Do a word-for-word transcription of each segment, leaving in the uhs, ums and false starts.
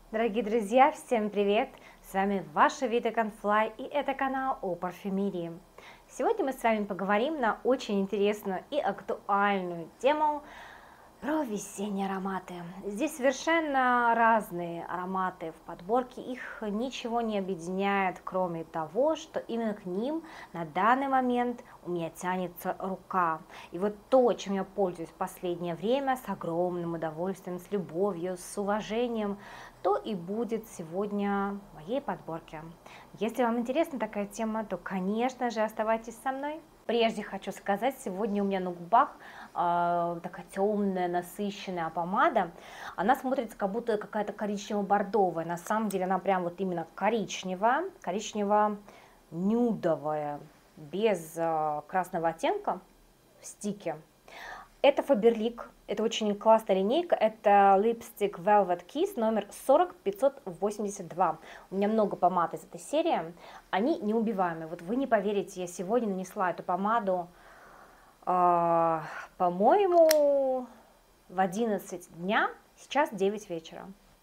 Дорогие друзья, всем привет! С вами ваша Вита Конфлай, и это канал о парфюмерии. Сегодня мы с вами поговорим на очень интересную и актуальную тему про весенние ароматы. Здесь совершенно разные ароматы в подборке, их ничего не объединяет, кроме того, что именно к ним на данный момент у меня тянется рука. И вот то, чем я пользуюсь в последнее время, с огромным удовольствием, с любовью, с уважением, то и будет сегодня в моей подборке. Если вам интересна такая тема, то, конечно же, оставайтесь со мной. Прежде хочу сказать, сегодня у меня на губах э, такая темная, насыщенная помада. Она смотрится как будто какая-то коричнево-бордовая. На самом деле она прям вот именно коричневая, коричнево-нюдовая, без э, красного оттенка в стике. Это Faberlic, это очень классная линейка, это Lipstick Velvet Kiss номер сорок пятьсот восемьдесят два. У меня много помад из этой серии, они неубиваемые. Вот вы не поверите, я сегодня нанесла эту помаду, э, по-моему, в одиннадцать дня, сейчас девять вечера.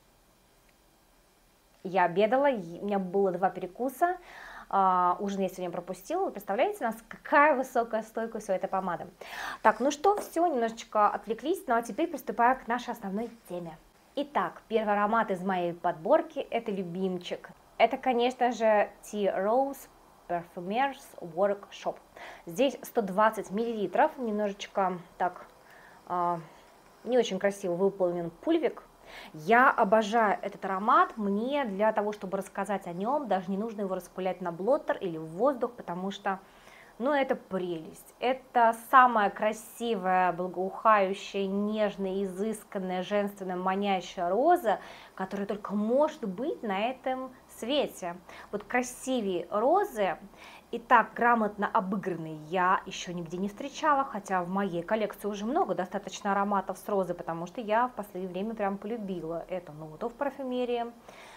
Я обедала, у меня было два перекуса. Uh, ужин я сегодня пропустила. Вы представляете, у нас какая высокая стойкость у этой помады. Так, ну что, все, немножечко отвлеклись, ну а теперь приступаю к нашей основной теме. Итак, первый аромат из моей подборки – это любимчик. Это, конечно же, Tea Rose Perfumers Workshop. Здесь сто двадцать миллилитров, немножечко так, uh, не очень красиво выполнен пульвик. Я обожаю этот аромат, мне для того, чтобы рассказать о нем, даже не нужно его распылять на блоттер или в воздух, потому что, ну, это прелесть. Это самая красивая, благоухающая, нежная, изысканная, женственная, манящая роза, которая только может быть на этом свете. Вот красивее розы и так грамотно обыгранные я еще нигде не встречала, хотя в моей коллекции уже много достаточно ароматов с розы, потому что я в последнее время прям полюбила эту ноту в парфюмерии.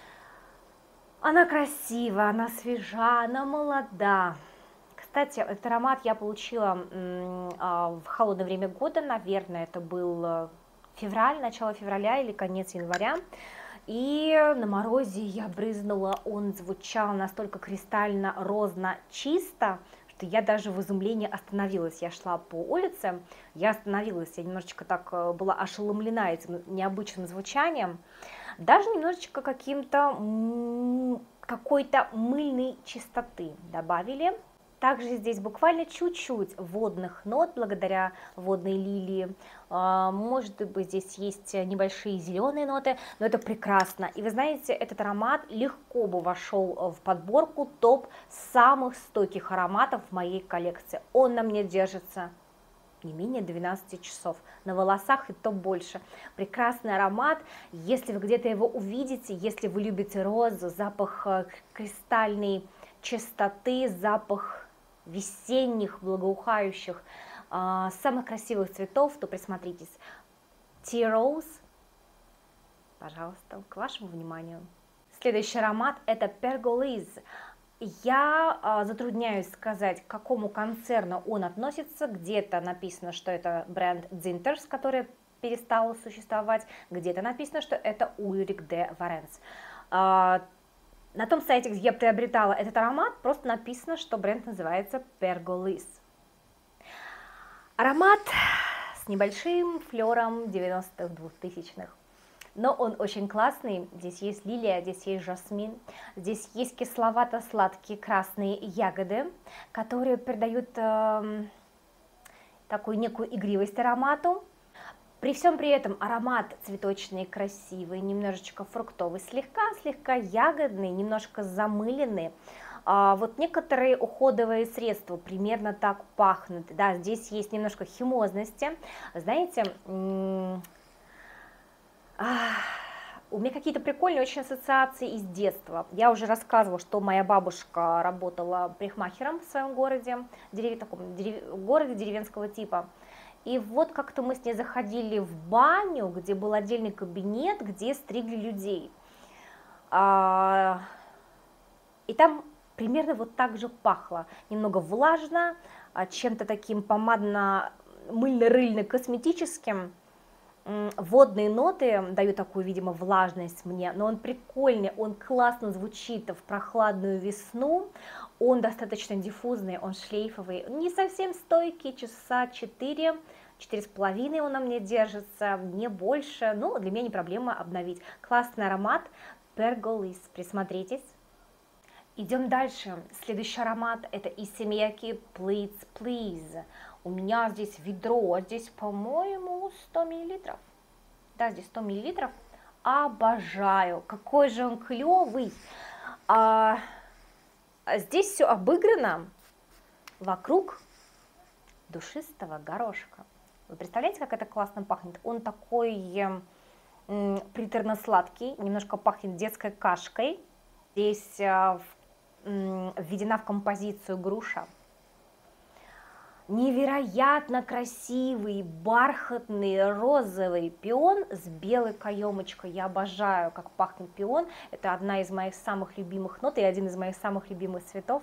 Она красивая, она свежа, она молода. Кстати, этот аромат я получила в холодное время года, наверное, это был февраль, начало февраля или конец января. И на морозе я брызнула, он звучал настолько кристально розно чисто, что я даже в изумлении остановилась. Я шла по улице, я остановилась, я немножечко так была ошеломлена этим необычным звучанием, даже немножечко каким-то, какой-то мыльной чистоты добавили. Также здесь буквально чуть-чуть водных нот, благодаря водной лилии. Может быть, здесь есть небольшие зеленые ноты, но это прекрасно. И вы знаете, этот аромат легко бы вошел в подборку топ самых стойких ароматов в моей коллекции. Он на мне держится не менее двенадцати часов, на волосах и то больше. Прекрасный аромат, если вы где-то его увидите, если вы любите розу, запах кристальной чистоты, запах весенних, благоухающих, э, самых красивых цветов, то присмотритесь. Tea Rose, пожалуйста, к вашему вниманию. Следующий аромат – это Pergolis. Я э, затрудняюсь сказать, к какому концерну он относится. Где-то написано, что это бренд Zinters, который перестал существовать. Где-то написано, что это Ulrich de Warens. Э, На том сайте, где я приобретала этот аромат, просто написано, что бренд называется Pergolis. Аромат с небольшим флером девяностых, двухтысячных, но он очень классный. Здесь есть лилия, здесь есть жасмин, здесь есть кисловато-сладкие красные ягоды, которые придают э, такую некую игривость аромату. При всем при этом аромат цветочный, красивый, немножечко фруктовый, слегка-слегка ягодный, немножко замыленный. А вот некоторые уходовые средства примерно так пахнут. Да, здесь есть немножко химозности. Знаете, у меня какие-то прикольные очень ассоциации из детства. Я уже рассказывала, что моя бабушка работала парикмахером в своем городе, дерев... таком дерев... городе деревенского типа. И вот как-то мы с ней заходили в баню, где был отдельный кабинет, где стригли людей. И там примерно вот так же пахло. Немного влажно, чем-то таким помадно-мыльно-рыльно-косметическим. М, Водные ноты дают такую, видимо, влажность мне, но он прикольный, он классно звучит в прохладную весну, он достаточно диффузный, он шлейфовый, не совсем стойкий, часа четыре, четыре с половиной он на мне держится, не больше, но для меня не проблема обновить. Классный аромат Pergolis, присмотритесь. Идем дальше. Следующий аромат это Issey Please Please. У меня здесь ведро, здесь, по-моему, сто миллилитров. Да, здесь сто миллилитров. Обожаю. Какой же он клевый. А, здесь все обыграно вокруг душистого горошка. Вы представляете, как это классно пахнет? Он такой м, приторно-сладкий, немножко пахнет детской кашкой. Здесь а, м, введена в композицию груша. Невероятно красивый, бархатный, розовый пион с белой каемочкой. Я обожаю, как пахнет пион. Это одна из моих самых любимых нот и один из моих самых любимых цветов.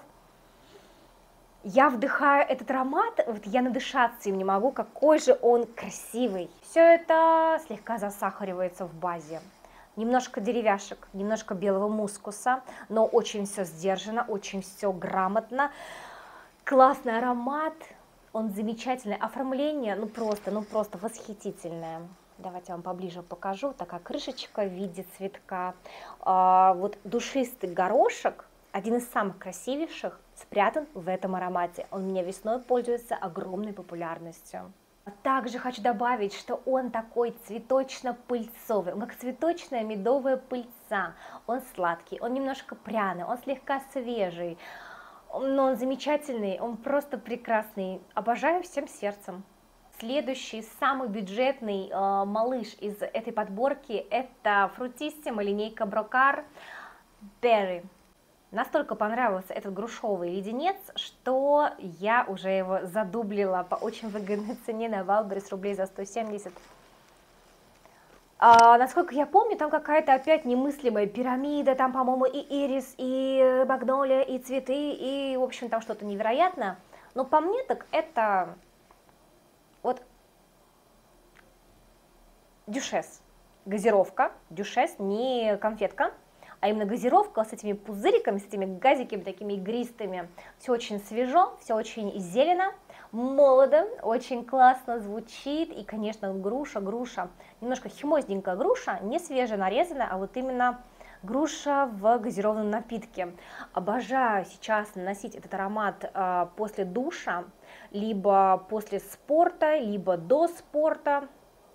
Я вдыхаю этот аромат, вот я надышаться им не могу, какой же он красивый. Все это слегка засахаривается в базе. Немножко деревяшек, немножко белого мускуса, но очень все сдержанно, очень все грамотно. Классный аромат, он замечательный. Оформление, ну просто, ну просто восхитительное. Давайте я вам поближе покажу. Такая крышечка в виде цветка. А, вот душистый горошек, один из самых красивейших, спрятан в этом аромате. Он у меня весной пользуется огромной популярностью. Также хочу добавить, что он такой цветочно-пыльцовый, он как цветочная медовая пыльца. Он сладкий, он немножко пряный, он слегка свежий, но он замечательный, он просто прекрасный. Обожаю всем сердцем. Следующий, самый бюджетный э, малыш из этой подборки, это Fruttissimo линейка Brocard Berry. Настолько понравился этот грушовый леденец, что я уже его задублила по очень выгодной цене на Wildberries рублей за сто семьдесят. А, насколько я помню, там какая-то опять немыслимая пирамида, там, по-моему, и ирис, и магнолия, и цветы, и, в общем, там что-то невероятное. Но по мне так это вот дюшес, газировка, дюшес, не конфетка. А именно газировка с этими пузыриками, с этими газиками такими игристыми. Все очень свежо, все очень зелено, молодо, очень классно звучит. И, конечно, груша, груша, немножко химозненькая груша, не свежая нарезанная, а вот именно груша в газированном напитке. Обожаю сейчас наносить этот аромат э, после душа, либо после спорта, либо до спорта.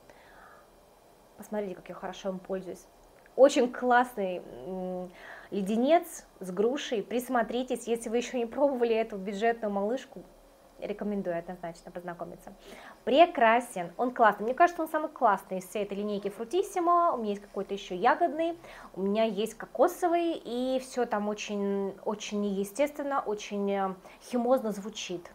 Посмотрите, как я хорошо им пользуюсь. Очень классный леденец с грушей. Присмотритесь, если вы еще не пробовали эту бюджетную малышку, рекомендую однозначно познакомиться. Прекрасен, он классный. Мне кажется, он самый классный из всей этой линейки Fruttissimo. У меня есть какой-то еще ягодный, у меня есть кокосовый, и все там очень, очень неестественно, очень химозно звучит.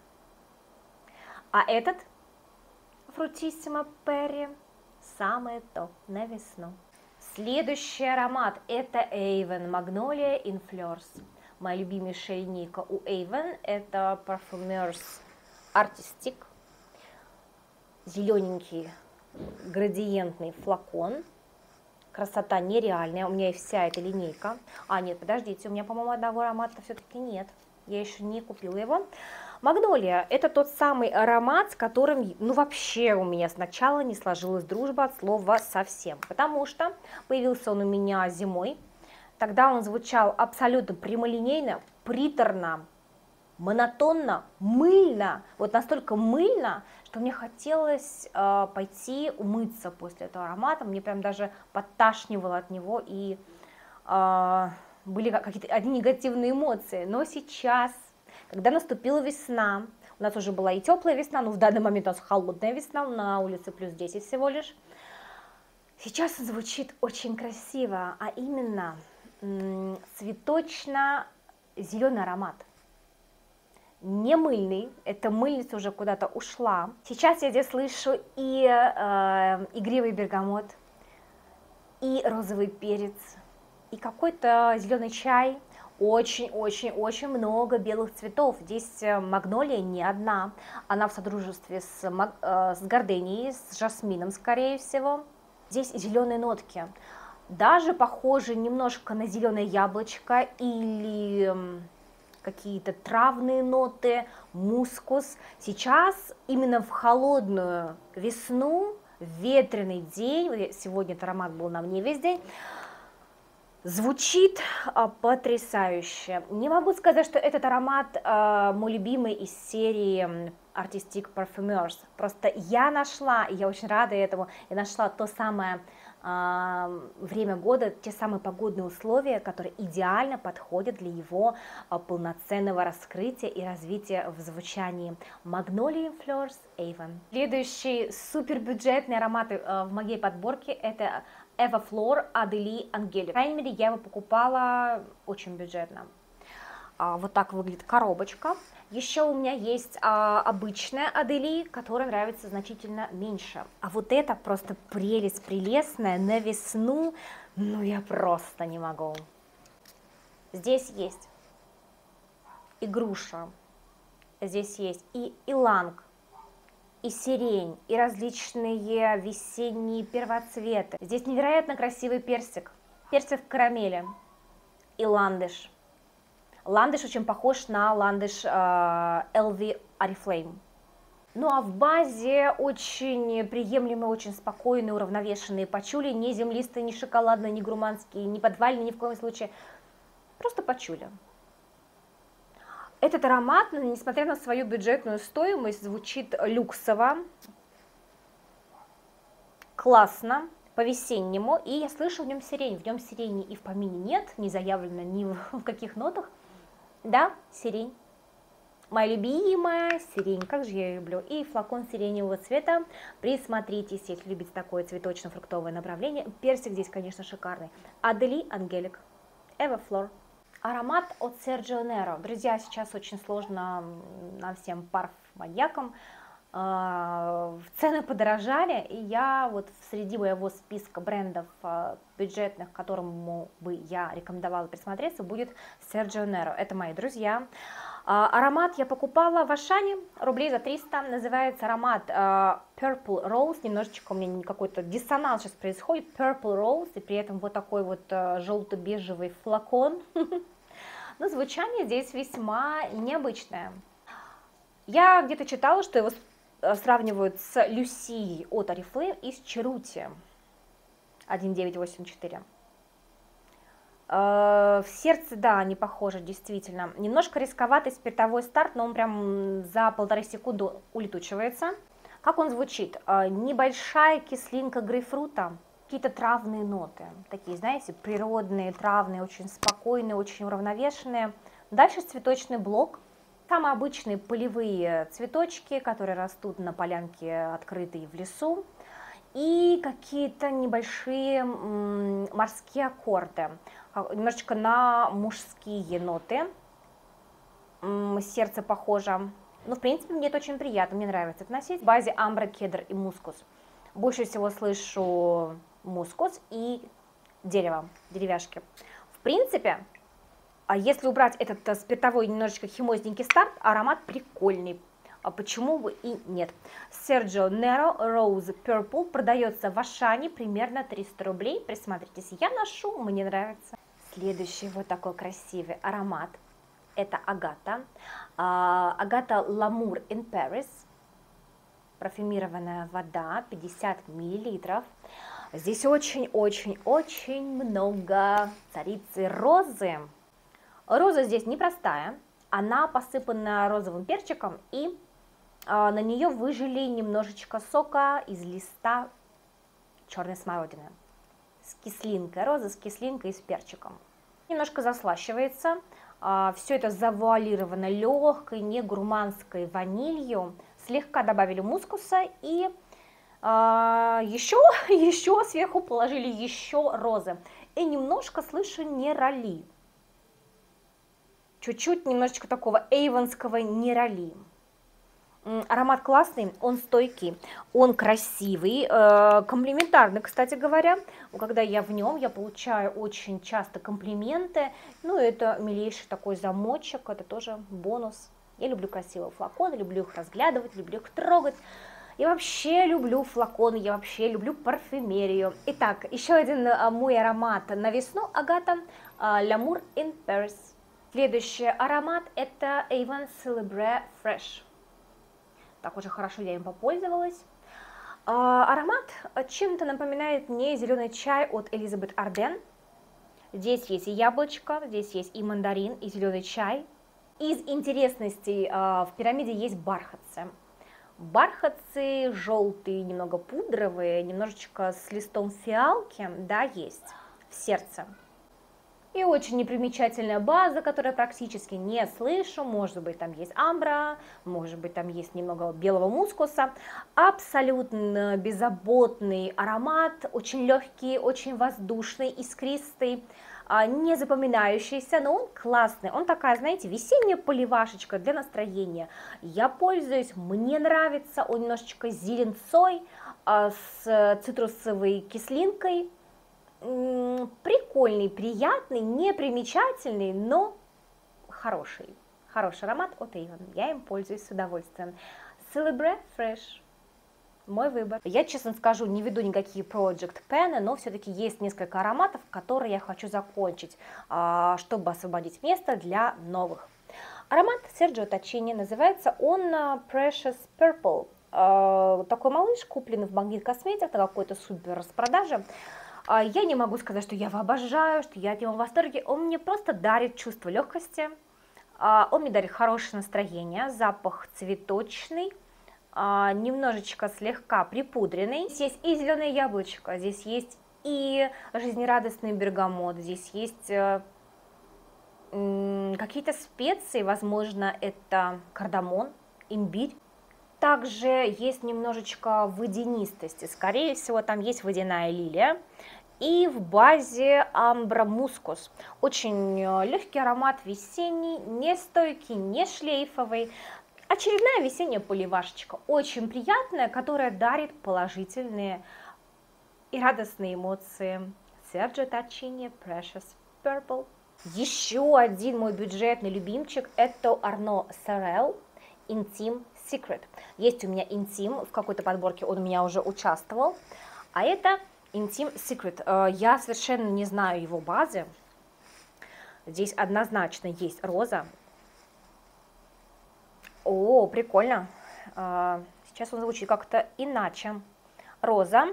А этот Fruttissimo Berry самое то на весну. Следующий аромат это Avon Magnolia in Fleurs. Моя любимейшая линейка у Avon это Parfumeurs Artistic. Зелененький градиентный флакон. Красота нереальная. У меня и вся эта линейка. А, нет, подождите, у меня, по-моему, одного аромата все-таки нет. Я еще не купила его. Магнолия – это тот самый аромат, с которым, ну, вообще у меня сначала не сложилась дружба от слова совсем, потому что появился он у меня зимой, тогда он звучал абсолютно прямолинейно, приторно, монотонно, мыльно, вот настолько мыльно, что мне хотелось э, пойти умыться после этого аромата, мне прям даже подташнивало от него, и э, были какие-то одни негативные эмоции, но сейчас... Когда наступила весна, у нас уже была и теплая весна, но в данный момент у нас холодная весна, на улице плюс десять всего лишь. Сейчас он звучит очень красиво, а именно цветочно-зеленый аромат. Не мыльный, эта мыльница уже куда-то ушла. Сейчас я здесь слышу и э, игривый бергамот, и розовый перец, и какой-то зеленый чай. очень-очень-очень много белых цветов. Здесь э, магнолия не одна, она в содружестве с, маг- э, с горденией, с жасмином, скорее всего. Здесь зеленые нотки, даже похожи немножко на зеленое яблочко или м, какие-то травные ноты, мускус. Сейчас именно в холодную весну, в ветреный день, вот я- сегодня этот аромат был на мне весь день, звучит а, потрясающе. Не могу сказать, что этот аромат а, мой любимый из серии м, Artistic Parfumers. Просто я нашла, и я очень рада этому, я нашла то самое а, время года, те самые погодные условия, которые идеально подходят для его а, полноценного раскрытия и развития в звучании. Magnolia Flowers Avon. Следующий супербюджетный аромат а, в моей подборке — это Everflor Adeli Angelic. По крайней мере, я его покупала очень бюджетно. А, вот так выглядит коробочка. Еще у меня есть а, обычная Адели, которая нравится значительно меньше. А вот это просто прелесть прелестная на весну. Ну, я просто не могу. Здесь есть и груша, здесь есть и иланг, и сирень, и различные весенние первоцветы. Здесь невероятно красивый персик, персик в карамели и ландыш. Ландыш очень похож на ландыш э, эл ви Oriflame. Ну а в базе очень приемлемые, очень спокойные, уравновешенные пачули, не землистые, не шоколадные, не гурманские, не подвальные, ни в коем случае, просто пачули. Этот аромат, несмотря на свою бюджетную стоимость, звучит люксово, классно, по-весеннему, и я слышу в нем сирень. В нем сирени и в помине нет, не заявлено ни в каких нотах. Да, сирень. Моя любимая сирень, как же я ее люблю. И флакон сиреневого цвета. Присмотритесь, если любите такое цветочно-фруктовое направление. Персик здесь, конечно, шикарный. Adeli Angelic, Everflor. Аромат от Sergio Nero. Друзья, сейчас очень сложно нам всем парф-маньякам. Цены подорожали, и я вот среди моего списка брендов бюджетных, которому бы я рекомендовала присмотреться, будет Sergio Nero. Это мои друзья. Аромат я покупала в Ашане рублей за триста. Называется аромат Purple Rose. Немножечко у меня какой-то диссонанс сейчас происходит. Purple Rose, и при этом вот такой вот желто-бежевый флакон. Но звучание здесь весьма необычное. Я где-то читала, что его сравнивают с Люсией от Oriflame и с Черути один девять восемь четыре. В сердце, да, они похожи, действительно. Немножко рисковатый спиртовой старт, но он прям за полторы секунды улетучивается. Как он звучит? Небольшая кислинка грейпфрута, какие-то травные ноты, такие, знаете, природные, травные, очень спокойные, очень уравновешенные. Дальше цветочный блок. Самые обычные полевые цветочки, которые растут на полянке открытой в лесу. И какие-то небольшие морские аккорды, немножечко на мужские ноты. Сердце похоже. Но, в принципе, мне это очень приятно, мне нравится это носить. В базе амбра, кедр и мускус. Больше всего слышу мускус и дерево, деревяшки. В принципе, а если убрать этот спиртовой немножечко химозненький старт, аромат прикольный. А почему бы и нет? Sergio Nero Rose Purple продается в Ашане примерно триста рублей. Присмотритесь, я ношу, мне нравится. Следующий вот такой красивый аромат. Это Агата. Агата L'amour in Paris. Парфюмированная вода, пятьдесят миллилитров. Здесь очень-очень-очень много царицы розы. Роза здесь непростая, она посыпана розовым перчиком, и э, на нее выжили немножечко сока из листа черной смородины. С кислинкой, роза с кислинкой и с перчиком. Немножко заслащивается, э, все это завуалировано легкой, не гурманской ванилью. Слегка добавили мускуса и э, еще, еще сверху положили еще розы. И немножко слышу нероли. Чуть-чуть немножечко такого эйвонского нероли. Аромат классный, он стойкий, он красивый, э, комплиментарный, кстати говоря. Когда я в нем, я получаю очень часто комплименты. Ну, это милейший такой замочек, это тоже бонус. Я люблю красивые флаконы, люблю их разглядывать, люблю их трогать. Я вообще люблю флаконы, я вообще люблю парфюмерию. Итак, еще один мой аромат на весну, Агата, L'amour in Paris. Следующий аромат это Avon Celebre Fresh. Так уже хорошо я им попользовалась. А, аромат чем-то напоминает мне зеленый чай от Элизабет Арден. Здесь есть и яблочко, здесь есть и мандарин, и зеленый чай. Из интересностей а, в пирамиде есть бархатцы. Бархатцы желтые, немного пудровые, немножечко с листом фиалки, да, есть в сердце. И очень непримечательная база, которую я практически не слышу. Может быть, там есть амбра, может быть, там есть немного белого мускуса. Абсолютно беззаботный аромат, очень легкий, очень воздушный, искристый, не запоминающийся, но он классный. Он такая, знаете, весенняя поливашечка для настроения. Я пользуюсь, мне нравится, он немножечко с зеленцой, с цитрусовой кислинкой. Прикольный, приятный, непримечательный, но хороший. Хороший аромат от Avon. Я им пользуюсь с удовольствием. Celebre Fresh. Мой выбор. Я, честно скажу, не веду никакие Project Pen, но все-таки есть несколько ароматов, которые я хочу закончить, чтобы освободить место для новых. Аромат Sergio Tacchini, называется он Precious Purple. Такой малыш, купленный в Магнит Косметик на какой-то супер распродаже. Я не могу сказать, что я его обожаю, что я от него в восторге. Он мне просто дарит чувство легкости, он мне дарит хорошее настроение, запах цветочный, немножечко слегка припудренный. Здесь есть и зеленое яблочко, здесь есть и жизнерадостный бергамот, здесь есть какие-то специи, возможно, это кардамон, имбирь. Также есть немножечко водянистости, скорее всего, там есть водяная лилия. И в базе амбра мускус. Очень легкий аромат, весенний, не стойкий, не шлейфовый. Очередная весенняя поливашечка, очень приятная, которая дарит положительные и радостные эмоции. Sergio Tacchini Precious Purple. Еще один мой бюджетный любимчик, это Arnaud Sorel Intime Secret. Есть у меня Intime, в какой-то подборке он у меня уже участвовал, а это Intime Secret. Я совершенно не знаю его базы. Здесь однозначно есть роза. О, прикольно. Сейчас он звучит как-то иначе. Роза,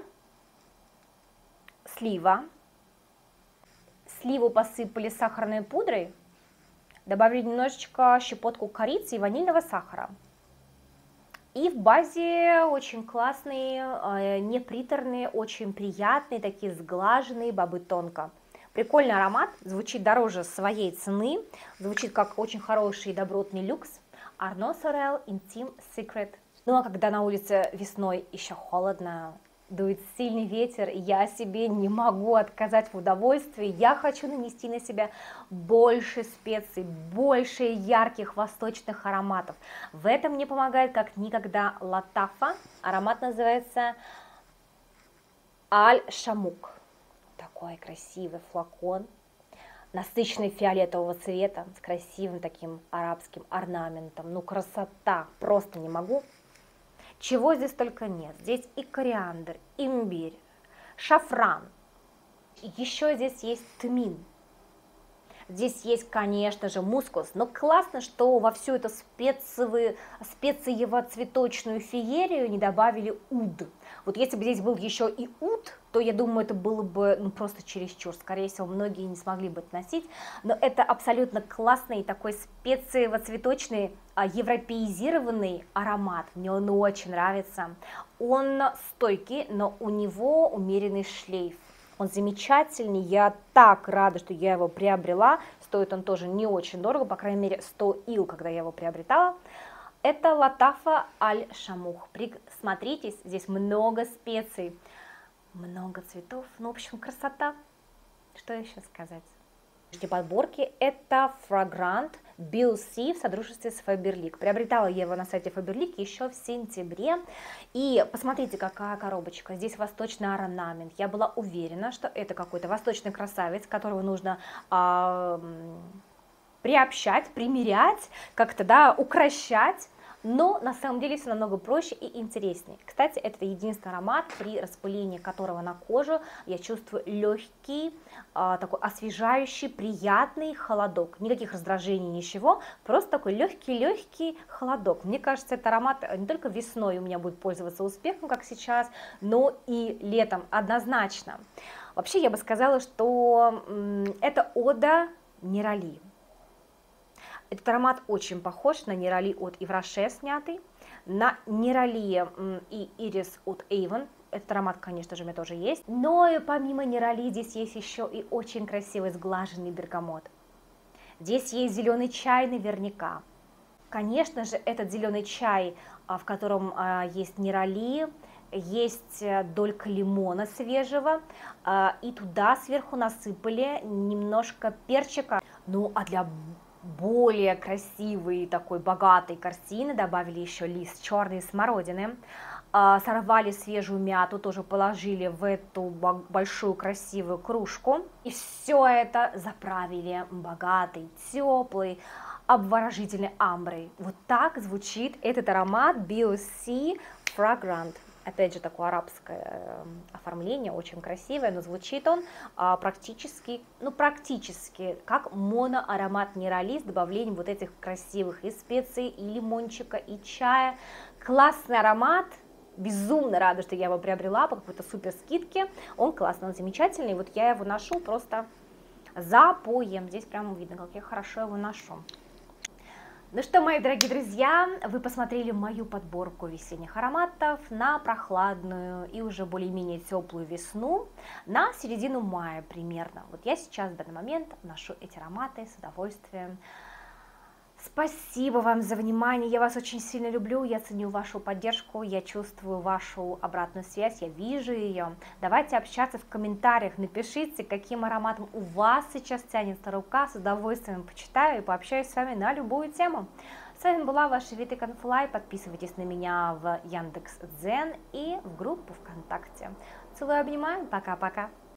слива. Сливу посыпали сахарной пудрой. Добавили немножечко щепотку корицы и ванильного сахара. И в базе очень классные, неприторные, очень приятные, такие сглаженные бобы тонко. Прикольный аромат, звучит дороже своей цены, звучит как очень хороший и добротный люкс. Arnaud Sorel Intime Secret. Ну а когда на улице весной еще холодно, дует сильный ветер, я себе не могу отказать в удовольствии. Я хочу нанести на себя больше специй, больше ярких восточных ароматов. В этом мне помогает как никогда Латафа. Аромат называется Аль-Шамук. Такой красивый флакон, насыщенный фиолетового цвета, с красивым таким арабским орнаментом. Ну красота, просто не могу. Чего здесь только нет. Здесь и кориандр, имбирь, шафран. Еще здесь есть тмин. Здесь есть, конечно же, мускус. Но классно, что во всю эту специевую, специево-цветочную феерию не добавили уд. Вот если бы здесь был еще и уд, то я думаю, это было бы ну, просто чересчур. Скорее всего, многие не смогли бы это носить. Но это абсолютно классный такой специево-цветочный, европеизированный аромат. Мне он очень нравится. Он стойкий, но у него умеренный шлейф. Он замечательный, я так рада, что я его приобрела. Стоит он тоже не очень дорого, по крайней мере сто ил, когда я его приобретала. Это Латафа Аль-Шамух. Присмотритесь, здесь много специй, много цветов. Ну, в общем, красота. Что еще сказать? подборки это Fragrant би эл си в содружестве с Faberlic. Приобретала я его на сайте Faberlic еще в сентябре. И посмотрите, какая коробочка. Здесь восточный орнамент. Я была уверена, что это какой-то восточный красавец, которого нужно э, приобщать, примерять, как-то, да, укращать. Но на самом деле все намного проще и интереснее. Кстати, это единственный аромат, при распылении которого на кожу я чувствую легкий, а, такой освежающий, приятный холодок. Никаких раздражений, ничего, просто такой легкий-легкий холодок. Мне кажется, этот аромат не только весной у меня будет пользоваться успехом, как сейчас, но и летом однозначно. Вообще я бы сказала, что это ода Нерали. Этот аромат очень похож на Нерали от Ивраше снятый, на Нерали и Ирис от Avon. Этот аромат, конечно же, у меня тоже есть. Но и помимо Нерали здесь есть еще и очень красивый сглаженный бергамот. Здесь есть зеленый чай наверняка. Конечно же, этот зеленый чай, в котором есть Нерали, есть долька лимона свежего, и туда сверху насыпали немножко перчика. Ну, а для более красивой, такой богатой картины добавили еще лист черной смородины, сорвали свежую мяту, тоже положили в эту большую красивую кружку, и все это заправили богатой, теплой, обворожительной амброй. Вот так звучит этот аромат би эл си Fragrant. Опять же, такое арабское оформление, очень красивое, но звучит он а, практически, ну практически как моноаромат Нерали с добавлением вот этих красивых и специй, и лимончика, и чая. Классный аромат, безумно рада, что я его приобрела по какой-то супер скидке. Он классный, он замечательный, вот я его ношу просто запоем. Здесь прямо видно, как я хорошо его ношу. Ну что, мои дорогие друзья, вы посмотрели мою подборку весенних ароматов на прохладную и уже более-менее теплую весну, на середину мая примерно. Вот я сейчас в данный момент ношу эти ароматы с удовольствием. Спасибо вам за внимание, я вас очень сильно люблю, я ценю вашу поддержку, я чувствую вашу обратную связь, я вижу ее. Давайте общаться в комментариях, напишите, каким ароматом у вас сейчас тянется рука, с удовольствием почитаю и пообщаюсь с вами на любую тему. С вами была ваша Вита Конфлай, подписывайтесь на меня в Яндекс.Дзен и в группу ВКонтакте. Целую, обнимаю, пока-пока.